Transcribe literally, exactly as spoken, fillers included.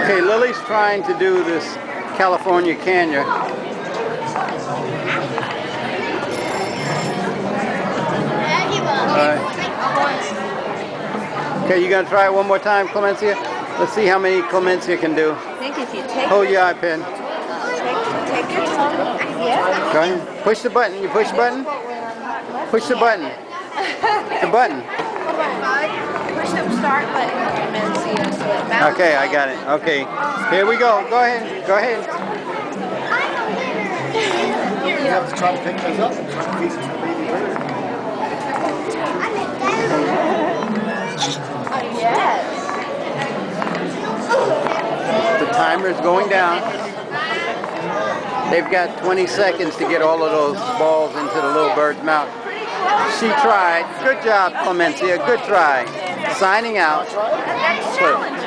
Okay, Lily's trying to do this California Canyon. Alright. Okay, you gonna try it one more time, Clemencia? Let's see how many Clemencia can do. I think if you take Hold your iPad. Take, take your time. Yeah. Go ahead. Push the button. You push the button? Push the button. The button. Push the start button and then see us. Okay, I got it. Okay. Here we go. Go ahead. Go ahead. You have to try to pick those up and try to feed it to the baby bird. Yes. The timer's going down. They've got twenty seconds to get all of those balls into the little bird's mouth. She tried. Good job, Clemencia. Good try. Signing out.